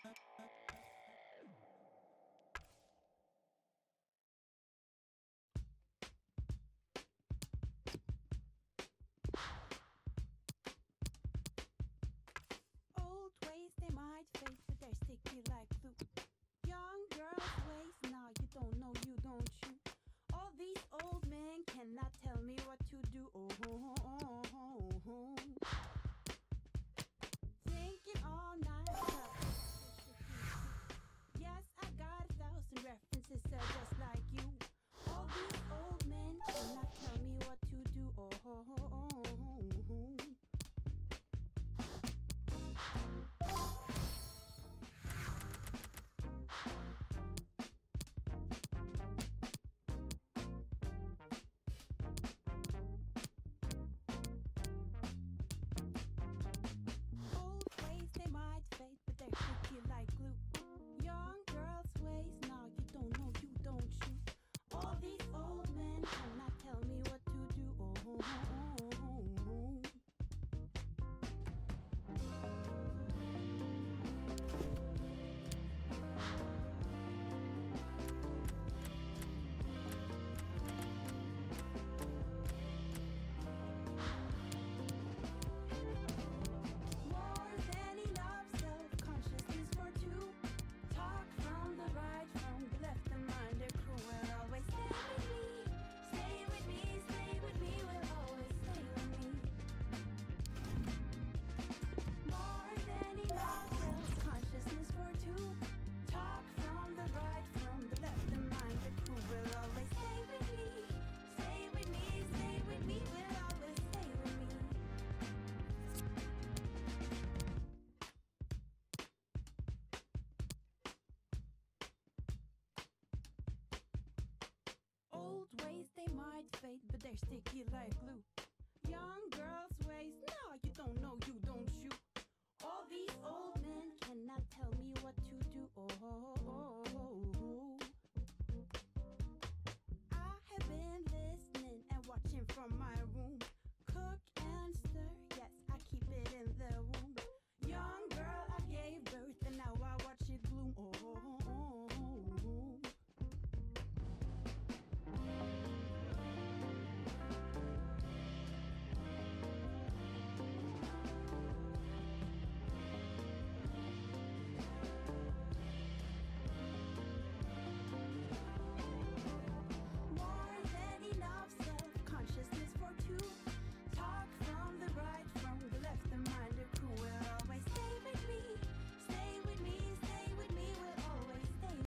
Old ways they might fade, but they're sticky like glue. Young girls' ways, nah, you don't know, you don't you. All these old men cannot tell me what to do. Thinking all night. Yes, I got 1,000 references just like you. All these old men cannot tell me what to do. Old ways they might fade, but they're sticky like glue. Young girls' ways, nah, you don't know, you don't you. All these old men cannot tell me what to do. More than enough self-consciousness for two. Talk from the right, from the left, and mind the crew will always stay with me. Stay with me, stay with me, will always stay with me. More than enough self-consciousness for two. Talk from the right, from the left, and mind the crew will always stay with me. Stay with me, stay with me, will always stay with me. Old ways they might fade, but they're sticky like glue. Young girls' ways, no, you don't know, you don't you.